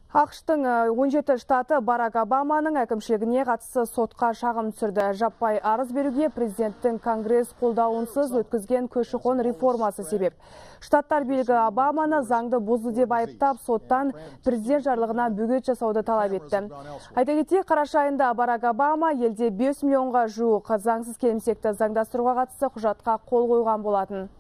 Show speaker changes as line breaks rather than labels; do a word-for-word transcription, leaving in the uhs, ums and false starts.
ақш-тың он жеті штаты Барак Обаманың әкімшілігіне қатысты сотқа шағым түсірді. Жаппай арыз беруге президенттің конгресс қолдауынсыз өткізген көші-қон реформасы себеп. Штаттар билігі Обаманы заңды бұзды деп айыптап, соттан президент жарлығына бөгет жасауды талап етті. Айта кетейік, қараша айында Барак Обама елде бес миллионға жуық заңсыз келімсекті заңдастыруға қатысты құжатқа қол қойған болатын.